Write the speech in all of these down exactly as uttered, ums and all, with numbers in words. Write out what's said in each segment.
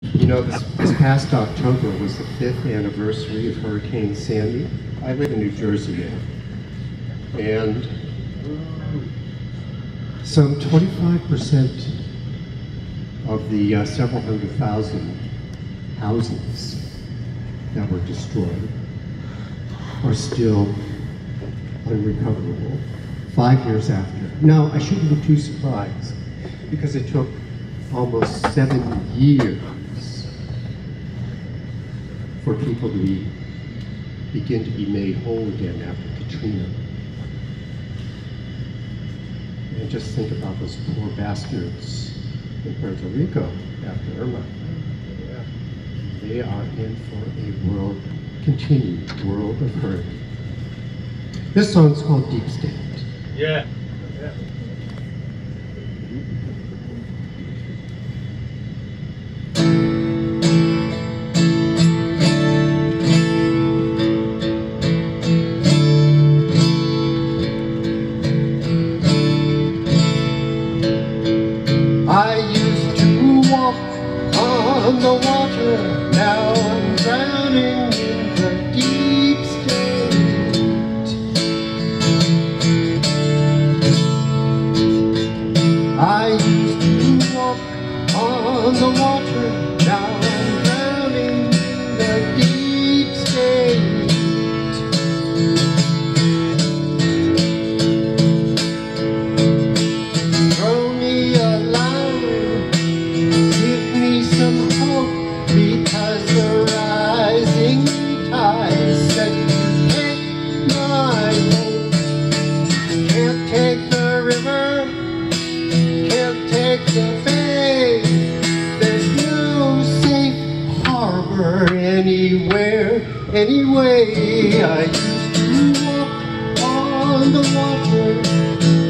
You know, this, this past October was the fifth anniversary of Hurricane Sandy. I live in New Jersey now. And some twenty-five percent of the uh, several hundred thousand houses that were destroyed are still unrecoverable five years after. Now, I shouldn't be too surprised because it took almost seven years for people to be, begin to be made whole again after Katrina. And just think about those poor bastards in Puerto Rico after Irma. Yeah. They are in for a world, continued world of hurt. This song's called Deep State. Yeah. Yeah. I used to walk on the water, now I'm drowning in the deep state. I used to walk on the water, now I'm drowning in the deep state. Throw me a line, give me some hope, because the rising tide said you take my boat. Can't take the river, can't take the bay, there's no safe harbor anywhere, anyway. I used to walk on the water,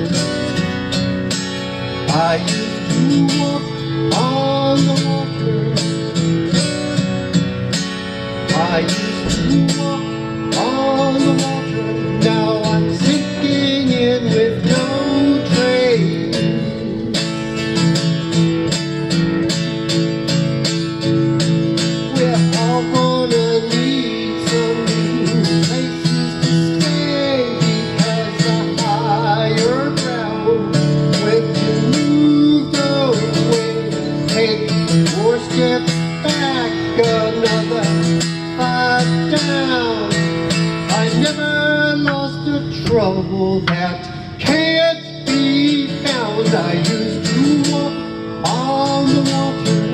I used to walk on the water, I used to walk on the water, now I'm sinking in with no trace. We're all gonna need some new places to stay, because the higher ground, when you moved away, take four steps back, another five down. I never lost a trouble that can't be found. I used to walk on the water,